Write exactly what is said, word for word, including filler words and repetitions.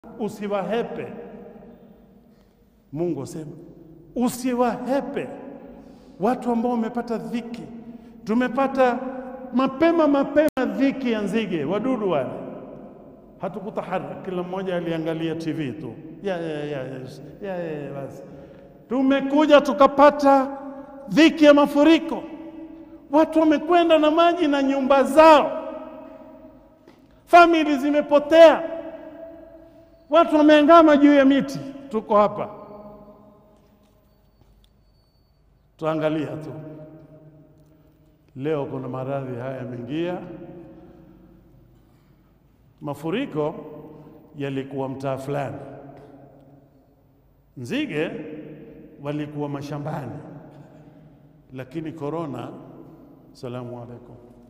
usiwahepe. Mungu sema usiwahepe watu ambao wamepata dhiki. Tumepata mapema mapema dhiki ya nzige, wadudu wale. Hatukutaharaka, kila mmoja aliangalia T V tu. Ya ya ya ya ya basi. Tumekuja tukapata dhiki ya mafuriko. Watu wamekwenda na maji na nyumba zao. Famili zimepotea. Watu wameangama juu ya miti. Tuko hapa. Tuangalia tu. Leo kuna maradhi haya yameingia. Mafuriko yalikuwa mtaa fulani. Nzige walikuwa mashambani. Lakini corona, salamu alaikum.